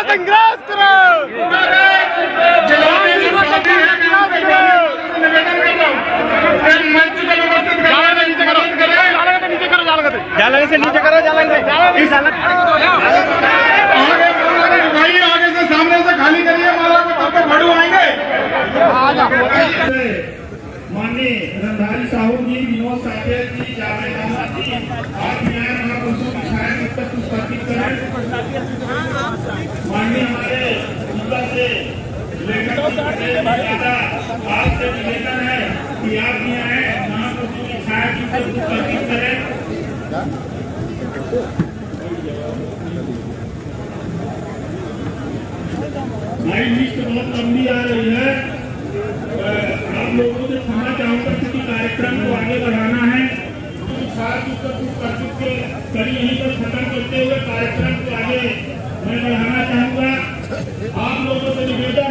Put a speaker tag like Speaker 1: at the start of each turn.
Speaker 1: संघर्ष करो। जालने से नीचे करो, जालने भाई आगे से सामने से खाली करिए, माला को तब तक भड़ू आएंगे।
Speaker 2: माननीय रंधारी साहू जी, विनोद साकेत जी, जावेद अहमद जी, आप न्याय महापुरुषों की छाया तक स्थापित करें। माननीय हमारे जिला से लेकर आपसे निवेदन है कि आप न्याय महापुरुषों की छाया तक स्थापित करें। भाई लिस्ट बहुत लंबी आ रही है, आप लोगों से क्षमा चाहूंगा क्योंकि कार्यक्रम को आगे बढ़ाना है। कड़ी यहीं पर खत्म करते हुए कार्यक्रम को आगे मैं बढ़ाना चाहूंगा। आप लोगों से निवेदन